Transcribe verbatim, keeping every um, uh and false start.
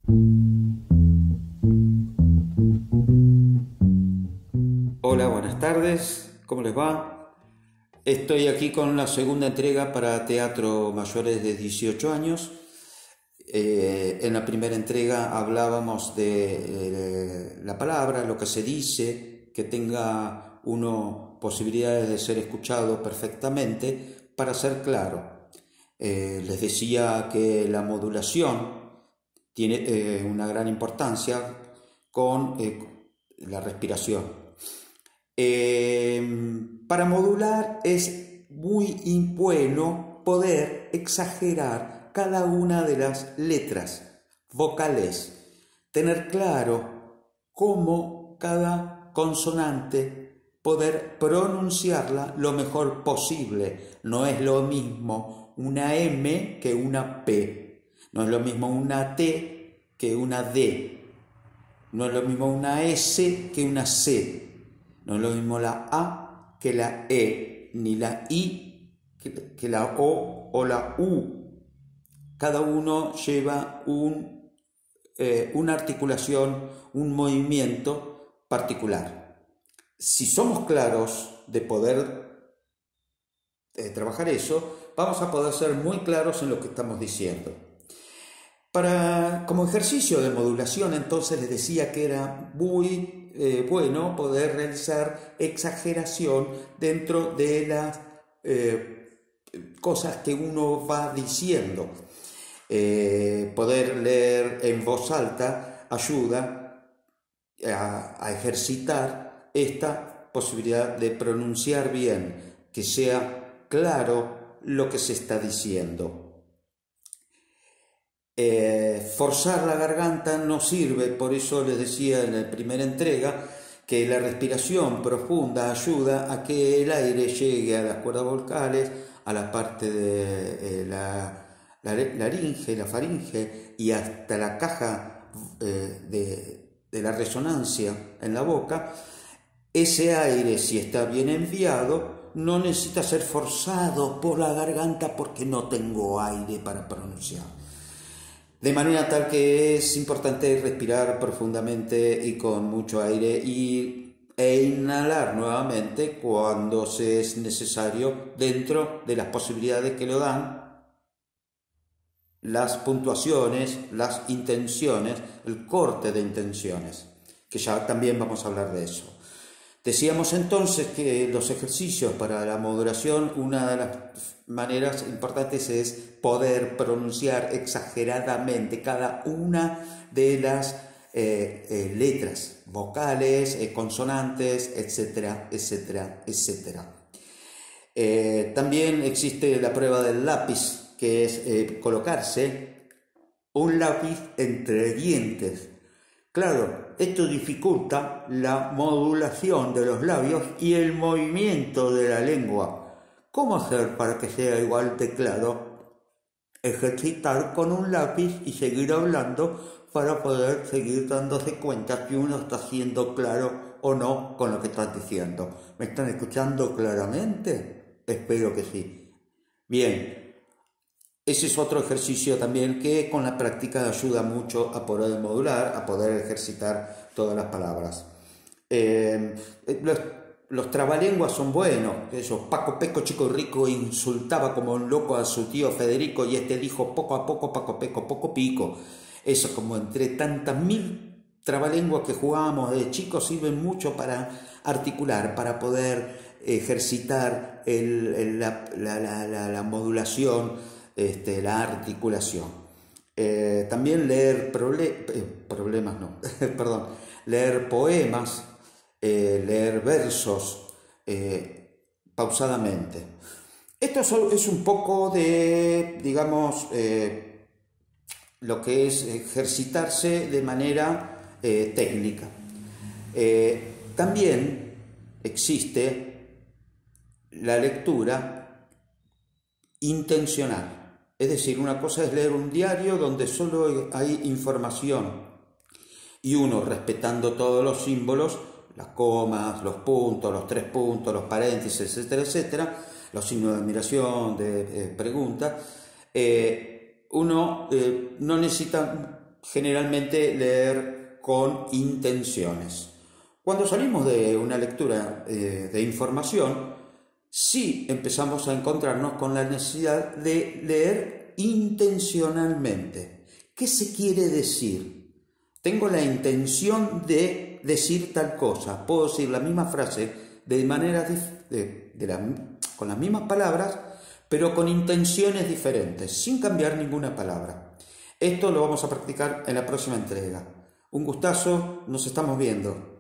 Hola, buenas tardes, ¿cómo les va? Estoy aquí con la segunda entrega para teatro mayores de dieciocho años. Eh, en la primera entrega hablábamos de eh, la palabra, lo que se dice, que tenga uno posibilidades de ser escuchado perfectamente para ser claro. Eh, les decía que la modulación tiene eh, una gran importancia con eh, la respiración. Eh, para modular es muy bueno poder exagerar cada una de las letras vocales, tener claro cómo cada consonante, poder pronunciarla lo mejor posible. No es lo mismo una M que una P, no es lo mismo una T que una D, no es lo mismo una S que una C. No es lo mismo la A que la E, ni la I que, que la O o la U. Cada uno lleva un, eh, una articulación, un movimiento particular. Si somos claros de poder eh, trabajar eso, vamos a poder ser muy claros en lo que estamos diciendo. Para, como ejercicio de modulación, entonces les decía que era muy eh, bueno poder realizar exageración dentro de las eh, cosas que uno va diciendo. Eh, poder leer en voz alta ayuda a, a ejercitar esta posibilidad de pronunciar bien, que sea claro lo que se está diciendo. Eh, forzar la garganta no sirve, por eso les decía en la primera entrega que la respiración profunda ayuda a que el aire llegue a las cuerdas vocales, a la parte de eh, la, la laringe, la faringe y hasta la caja eh, de, de la resonancia en la boca. Ese aire, si está bien enviado, no necesita ser forzado por la garganta porque no tengo aire para pronunciar. De manera tal que es importante respirar profundamente y con mucho aire y, e inhalar nuevamente cuando se es necesario dentro de las posibilidades que lo dan las puntuaciones, las intenciones, el corte de intenciones, que ya también vamos a hablar de eso. Decíamos entonces que los ejercicios para la modulación, una de las maneras importantes es poder pronunciar exageradamente cada una de las eh, eh, letras, vocales, eh, consonantes, etcétera, etcétera, etcétera. Eh, también existe la prueba del lápiz, que es eh, colocarse un lápiz entre dientes. Claro, esto dificulta la modulación de los labios y el movimiento de la lengua. ¿Cómo hacer para que sea igual de claro? Ejercitar con un lápiz y seguir hablando para poder seguir dándose cuenta que uno está siendo claro o no con lo que está diciendo. ¿Me están escuchando claramente? Espero que sí. Bien. Ese es otro ejercicio también que con la práctica ayuda mucho a poder modular, a poder ejercitar todas las palabras. Eh, los, los trabalenguas son buenos. Eso, Paco Peco Chico Rico insultaba como un loco a su tío Federico y este dijo poco a poco, Paco Peco, poco pico. Eso, como entre tantas mil trabalenguas que jugábamos de chicos, sirven mucho para articular, para poder ejercitar el, el, la, la, la, la, la modulación, Este, la articulación. Eh, también leer proble eh, problemas, no, perdón, leer poemas, eh, leer versos eh, pausadamente. Esto es un poco de, digamos, eh, lo que es ejercitarse de manera eh, técnica. Eh, también existe la lectura intencional. Es decir, una cosa es leer un diario donde solo hay información y uno respetando todos los símbolos, las comas, los puntos, los tres puntos, los paréntesis, etcétera, etcétera, los signos de admiración, de eh, pregunta, eh, uno eh, no necesita generalmente leer con intenciones. Cuando salimos de una lectura eh, de información, sí empezamos a encontrarnos con la necesidad de leer intencionalmente. ¿Qué se quiere decir? Tengo la intención de decir tal cosa. Puedo decir la misma frase de manera de, de la, con las mismas palabras, pero con intenciones diferentes, sin cambiar ninguna palabra. Esto lo vamos a practicar en la próxima entrega. Un gustazo, nos estamos viendo.